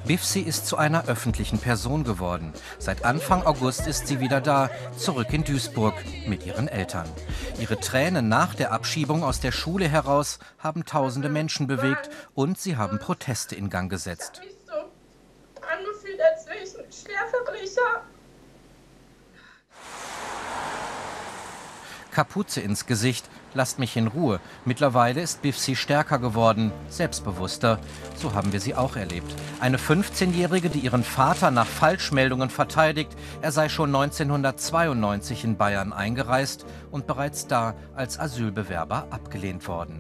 Bifsi ist zu einer öffentlichen Person geworden. Seit Anfang August ist sie wieder da, zurück in Duisburg mit ihren Eltern. Ihre Tränen nach der Abschiebung aus der Schule heraus haben tausende Menschen bewegt und sie haben Proteste in Gang gesetzt. Ich habe mich so angefühlt, als wäre ich ein Schwerverbrecher. Kapuze ins Gesicht, lasst mich in Ruhe. Mittlerweile ist Bifsi stärker geworden, selbstbewusster. So haben wir sie auch erlebt. Eine 15-Jährige, die ihren Vater nach Falschmeldungen verteidigt. Er sei schon 1992 in Bayern eingereist und bereits da als Asylbewerber abgelehnt worden.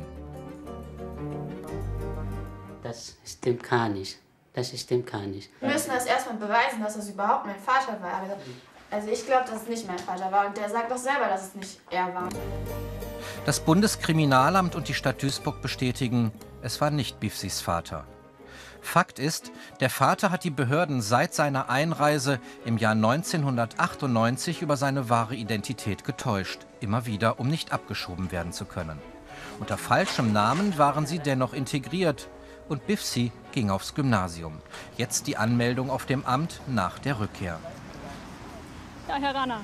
Das stimmt gar nicht. Das stimmt gar nicht. Wir müssen das erstmal beweisen, dass es überhaupt mein Vater war. Also ich glaube, dass es nicht mein Vater war. Und der sagt doch selber, dass es nicht er war. Das Bundeskriminalamt und die Stadt Duisburg bestätigen, es war nicht Bifsis Vater. Fakt ist, der Vater hat die Behörden seit seiner Einreise im Jahr 1998 über seine wahre Identität getäuscht. Immer wieder, um nicht abgeschoben werden zu können. Unter falschem Namen waren sie dennoch integriert. Und Bifsi ging aufs Gymnasium. Jetzt die Anmeldung auf dem Amt nach der Rückkehr. Ja, Herr Rana.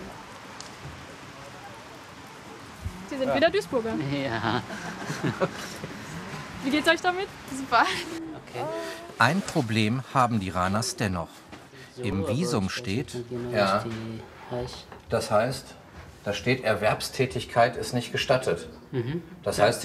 Sie sind wieder Duisburger. Ja. Wie geht's euch damit? Super. Okay. Ein Problem haben die Ranas dennoch. Im Visum steht, Ja. das heißt, da steht, Erwerbstätigkeit ist nicht gestattet. Das heißt,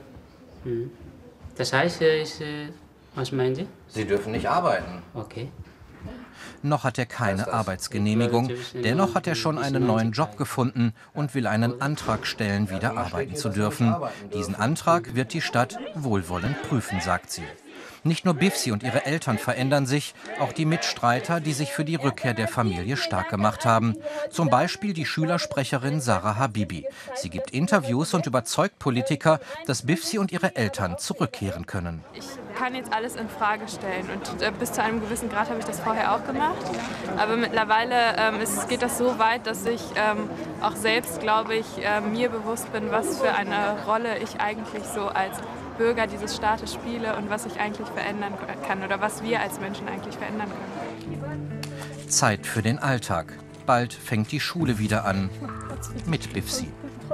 Das heißt, was meinen Sie? Sie dürfen nicht arbeiten. Okay. Noch hat er keine Arbeitsgenehmigung. Dennoch hat er schon einen neuen Job gefunden und will einen Antrag stellen, wieder arbeiten zu dürfen. Diesen Antrag wird die Stadt wohlwollend prüfen, sagt sie. Nicht nur Bifsi und ihre Eltern verändern sich, auch die Mitstreiter, die sich für die Rückkehr der Familie stark gemacht haben. Zum Beispiel die Schülersprecherin Sarah Habibi. Sie gibt Interviews und überzeugt Politiker, dass Bifsi und ihre Eltern zurückkehren können. Ich kann jetzt alles in Frage stellen und bis zu einem gewissen Grad habe ich das vorher auch gemacht. Aber mittlerweile geht das so weit, dass ich auch selbst, glaube ich, mir bewusst bin, was für eine Rolle ich eigentlich so als Bürger dieses Staates spiele und was ich eigentlich verändern kann oder was wir als Menschen eigentlich verändern können. Zeit für den Alltag. Bald fängt die Schule wieder an. Mit Bifsi.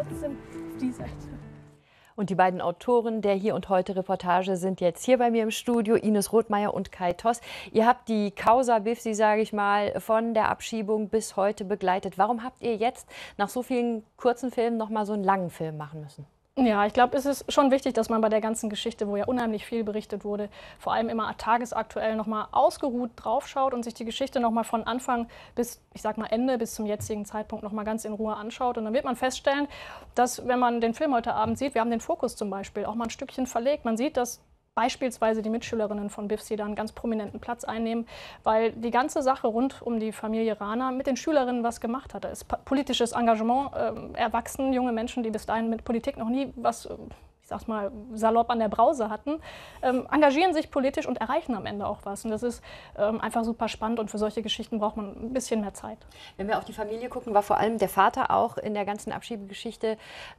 Und die beiden Autoren der Hier und Heute Reportage sind jetzt hier bei mir im Studio, Ines Rothmeier und Kai Toss. Ihr habt die Causa Bifsi, sage ich mal, von der Abschiebung bis heute begleitet. Warum habt ihr jetzt nach so vielen kurzen Filmen noch mal so einen langen Film machen müssen? Ja, ich glaube, es ist schon wichtig, dass man bei der ganzen Geschichte, wo ja unheimlich viel berichtet wurde, vor allem immer tagesaktuell nochmal ausgeruht draufschaut und sich die Geschichte nochmal von Anfang bis, ich sag mal Ende, bis zum jetzigen Zeitpunkt nochmal ganz in Ruhe anschaut. Und dann wird man feststellen, dass, wenn man den Film heute Abend sieht, wir haben den Fokus zum Beispiel auch mal ein Stückchen verlegt. Man sieht, dass beispielsweise die Mitschülerinnen von Bifsi da einen ganz prominenten Platz einnehmen, weil die ganze Sache rund um die Familie Rana mit den Schülerinnen was gemacht hat. Da ist politisches Engagement, erwachsen, junge Menschen, die bis dahin mit Politik noch nie was, ich sag's mal, salopp an der Brause hatten, engagieren sich politisch und erreichen am Ende auch was. Und das ist einfach super spannend und für solche Geschichten braucht man ein bisschen mehr Zeit. Wenn wir auf die Familie gucken, war vor allem der Vater auch in der ganzen Abschiebegeschichte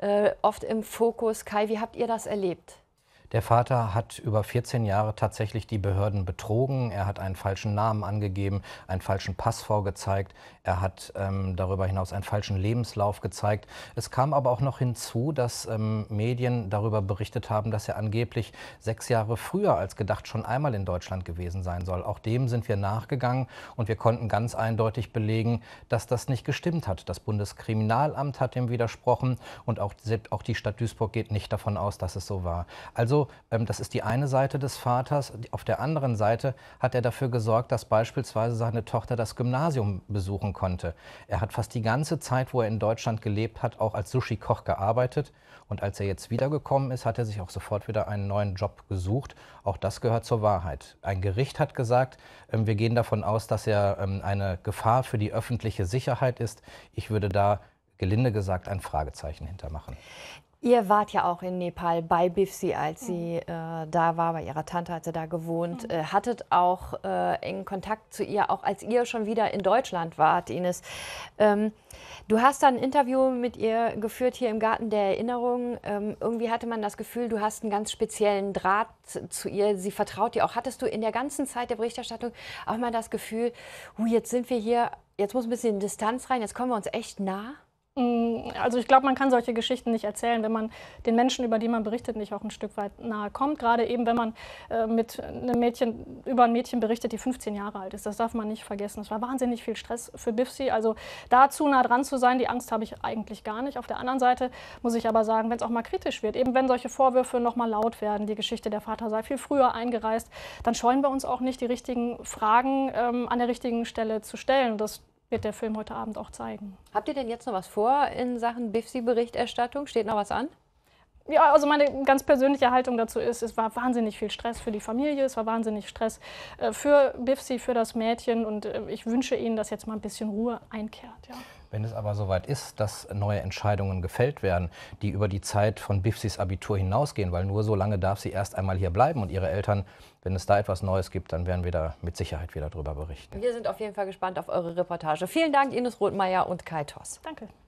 oft im Fokus. Kai, wie habt ihr das erlebt? Der Vater hat über 14 Jahre tatsächlich die Behörden betrogen. Er hat einen falschen Namen angegeben, einen falschen Pass vorgezeigt. Er hat darüber hinaus einen falschen Lebenslauf gezeigt. Es kam aber auch noch hinzu, dass Medien darüber berichtet haben, dass er angeblich 6 Jahre früher als gedacht schon einmal in Deutschland gewesen sein soll. Auch dem sind wir nachgegangen und wir konnten ganz eindeutig belegen, dass das nicht gestimmt hat. Das Bundeskriminalamt hat dem widersprochen und auch die Stadt Duisburg geht nicht davon aus, dass es so war. Also das ist die eine Seite des Vaters. Auf der anderen Seite hat er dafür gesorgt, dass beispielsweise seine Tochter das Gymnasium besuchen konnte. Er hat fast die ganze Zeit, wo er in Deutschland gelebt hat, auch als Sushi-Koch gearbeitet. Und als er jetzt wiedergekommen ist, hat er sich auch sofort wieder einen neuen Job gesucht. Auch das gehört zur Wahrheit. Ein Gericht hat gesagt, wir gehen davon aus, dass er eine Gefahr für die öffentliche Sicherheit ist. Ich würde da, gelinde gesagt, ein Fragezeichen hintermachen. Ihr wart ja auch in Nepal bei Bifsi, als sie da war, bei ihrer Tante hat sie da gewohnt. Hattet auch engen Kontakt zu ihr, auch als ihr schon wieder in Deutschland wart, Ines. Du hast dann ein Interview mit ihr geführt hier im Garten der Erinnerung. Irgendwie hatte man das Gefühl, du hast einen ganz speziellen Draht zu ihr. Sie vertraut dir auch. Hattest du in der ganzen Zeit der Berichterstattung auch mal das Gefühl, jetzt sind wir hier, jetzt muss ein bisschen Distanz rein, jetzt kommen wir uns echt nah? Also ich glaube, man kann solche Geschichten nicht erzählen, wenn man den Menschen, über die man berichtet, nicht auch ein Stück weit nahe kommt. Gerade eben, wenn man über ein Mädchen berichtet, die 15 Jahre alt ist. Das darf man nicht vergessen. Es war wahnsinnig viel Stress für Bifsi. Also da zu nah dran zu sein, die Angst habe ich eigentlich gar nicht. Auf der anderen Seite muss ich aber sagen, wenn es auch mal kritisch wird, eben wenn solche Vorwürfe noch mal laut werden, die Geschichte, der Vater sei viel früher eingereist, dann scheuen wir uns auch nicht, die richtigen Fragen an der richtigen Stelle zu stellen. Und das wird der Film heute Abend auch zeigen. Habt ihr denn jetzt noch was vor in Sachen Bifsi-Berichterstattung? Steht noch was an? Ja, also meine ganz persönliche Haltung dazu ist, es war wahnsinnig viel Stress für die Familie, es war wahnsinnig Stress für Bifsi, für das Mädchen und ich wünsche Ihnen, dass jetzt mal ein bisschen Ruhe einkehrt. Ja. Wenn es aber soweit ist, dass neue Entscheidungen gefällt werden, die über die Zeit von Bifsis Abitur hinausgehen, weil nur so lange darf sie erst einmal hier bleiben und ihre Eltern, wenn es da etwas Neues gibt, dann werden wir da mit Sicherheit wieder drüber berichten. Wir sind auf jeden Fall gespannt auf eure Reportage. Vielen Dank, Ines Rothmeier und Kai Toss. Danke.